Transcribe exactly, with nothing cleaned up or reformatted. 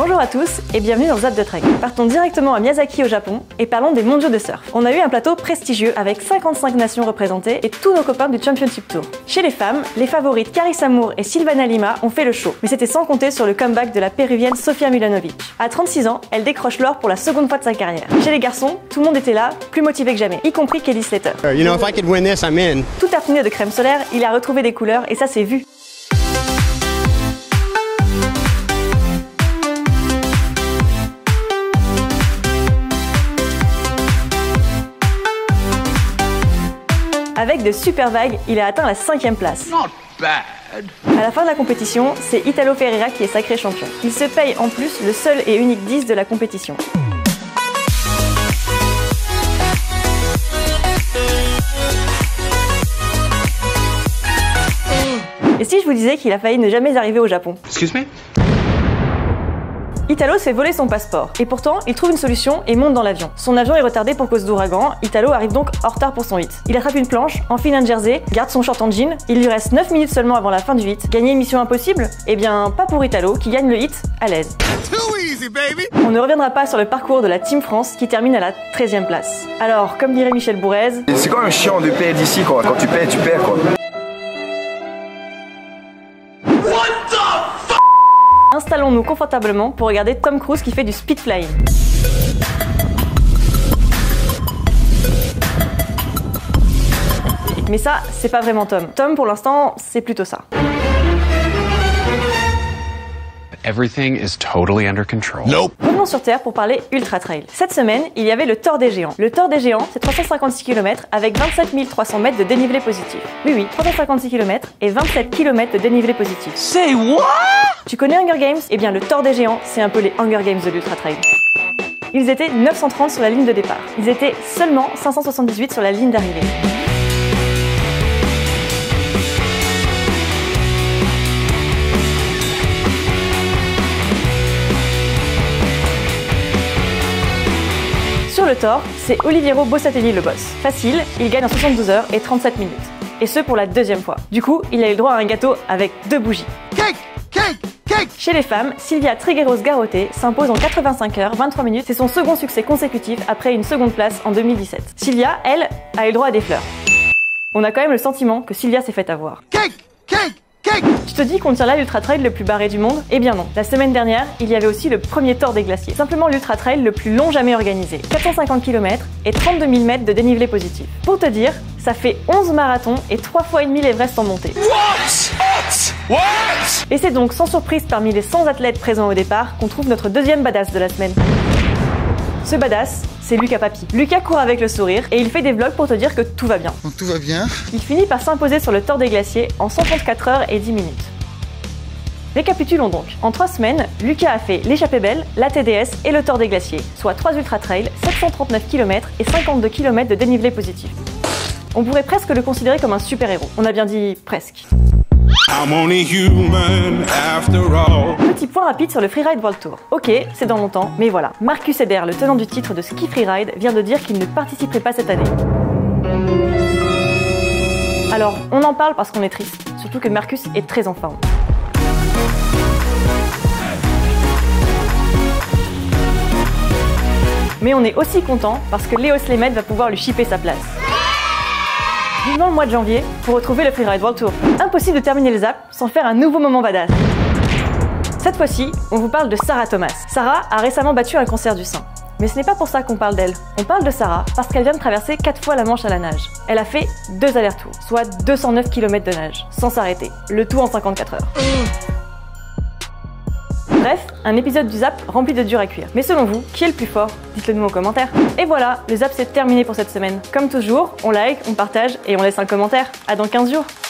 Bonjour à tous et bienvenue dans Zap de Trek. Partons directement à Miyazaki au Japon et parlons des mondiaux de surf. On a eu un plateau prestigieux avec cinquante-cinq nations représentées et tous nos copains du Championship Tour. Chez les femmes, les favorites Carissa Moore et Silvana Lima ont fait le show, mais c'était sans compter sur le comeback de la péruvienne Sofia Milanovic. À trente-six ans, elle décroche l'or pour la seconde fois de sa carrière. Chez les garçons, tout le monde était là, plus motivé que jamais, y compris Kelly Slater. You know, if I could win this, I'm in. Tout tartiné de crème solaire, il a retrouvé des couleurs et ça s'est vu. Avec de super vagues, il a atteint la cinquième place. Not bad. À la fin de la compétition, c'est Italo Ferreira qui est sacré champion. Il se paye en plus le seul et unique dix de la compétition. Et si je vous disais qu'il a failli ne jamais arriver au Japon? Excuse me? Italo se fait voler son passeport, et pourtant il trouve une solution et monte dans l'avion. Son avion est retardé pour cause d'ouragan, Italo arrive donc en retard pour son hit. Il attrape une planche, enfile un jersey, garde son short en jean, il lui reste neuf minutes seulement avant la fin du hit. Gagner mission impossible? Eh bien pas pour Italo qui gagne le hit à l'aise. On ne reviendra pas sur le parcours de la Team France qui termine à la treizième place. Alors, comme dirait Michel Bourrez... C'est quand même chiant de payer d'ici quoi, quand tu payes, tu perds quoi. Installons-nous confortablement pour regarder Tom Cruise qui fait du speed flying. Mais ça, c'est pas vraiment Tom. Tom, pour l'instant, c'est plutôt ça. Everything is totally under control. Nope. Revenons sur Terre pour parler Ultra Trail. Cette semaine, il y avait le Tour des Géants. Le Tour des Géants, c'est trois cent cinquante-six kilomètres avec vingt-sept mille trois cents mètres de dénivelé positif. Oui, oui, trois cent cinquante-six kilomètres et vingt-sept kilomètres de dénivelé positif. Say what? Tu connais Hunger Games? Eh bien, le Tour des Géants, c'est un peu les Hunger Games de l'Ultra Trail. Ils étaient neuf cent trente sur la ligne de départ. Ils étaient seulement cinq cent soixante-dix-huit sur la ligne d'arrivée. Sur le Tour, c'est Oliviero Bossatelli le boss. Facile, il gagne en soixante-douze heures et trente-sept minutes. Et ce pour la deuxième fois. Du coup, il a eu le droit à un gâteau avec deux bougies. Cake! Cake! Cake! Chez les femmes, Silvia Trigueros Garrote s'impose en quatre-vingt-cinq heures, vingt-trois minutes. C'est son second succès consécutif après une seconde place en deux mille dix-sept. Silvia, elle, a eu le droit à des fleurs. On a quand même le sentiment que Silvia s'est fait avoir. Cake! Cake! Cake! Tu te dis qu'on tient là l'Ultra Trail le plus barré du monde? Eh bien non. La semaine dernière, il y avait aussi le premier Tour des glaciers. Simplement l'Ultra Trail le plus long jamais organisé. quatre cent cinquante kilomètres et trente-deux mille mètres de dénivelé positif. Pour te dire, ça fait onze marathons et trois fois et demi l'Everest en montée. What? What? Et c'est donc sans surprise parmi les cent athlètes présents au départ qu'on trouve notre deuxième badass de la semaine. Ce badass, c'est Lucas Papi. Lucas court avec le sourire et il fait des vlogs pour te dire que tout va bien. Donc tout va bien. Il finit par s'imposer sur le Tour des glaciers en cent trente-quatre heures et dix minutes. Récapitulons donc. En trois semaines, Lucas a fait l'échappée belle, la T D S et le Tour des glaciers, soit trois ultra trails, sept cent trente-neuf kilomètres et cinquante-deux kilomètres de dénivelé positif. On pourrait presque le considérer comme un super-héros. On a bien dit presque. I'm only human after all. Petit point rapide sur le Freeride World Tour. Ok, c'est dans longtemps, mais voilà. Marcus Eder, le tenant du titre de Ski Freeride, vient de dire qu'il ne participerait pas cette année. Alors, on en parle parce qu'on est triste, surtout que Marcus est très en forme. Mais on est aussi content parce que Léo Slemet va pouvoir lui chipper sa place. Vivement le mois de janvier pour retrouver le Freeride World Tour. Impossible de terminer le zap sans faire un nouveau moment badass. Cette fois-ci, on vous parle de Sarah Thomas. Sarah a récemment battu un cancer du sein. Mais ce n'est pas pour ça qu'on parle d'elle. On parle de Sarah parce qu'elle vient de traverser quatre fois la Manche à la nage. Elle a fait deux allers-retours, soit deux cent neuf kilomètres de nage, sans s'arrêter. Le tout en cinquante-quatre heures. Bref, un épisode du Zap rempli de dur à cuire. Mais selon vous, qui est le plus fort? Dites-le nous en commentaire. Et voilà, le Zap c'est terminé pour cette semaine. Comme toujours, on like, on partage et on laisse un commentaire. À dans quinze jours.